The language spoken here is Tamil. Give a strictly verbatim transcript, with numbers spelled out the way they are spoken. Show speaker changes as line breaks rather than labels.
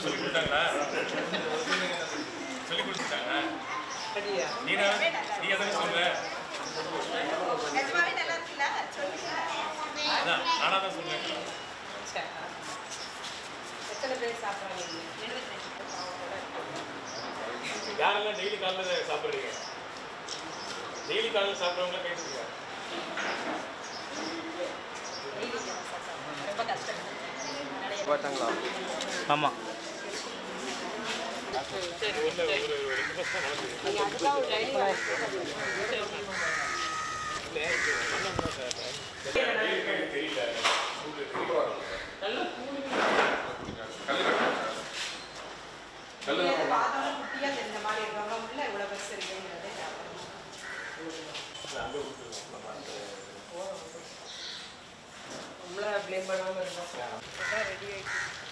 சொல்லி கொடுத்தாங்களா சொல்லி கொடுத்துட்டாங்க நீ நீ எதை சொல்ற அதான் நானாக தான் சொல்லுவேன் யாரெல்லாம் டெய்லி காலையில் சாப்பிட்றீங்க டெய்லி காலையில் சாப்பிட்றவங்களாம் கேட்டுருங்க
ஆமாம்
நம்மள ப்ளேம் பண்ணாமல் இருந்தால் ரெடி ஆகிடுச்சு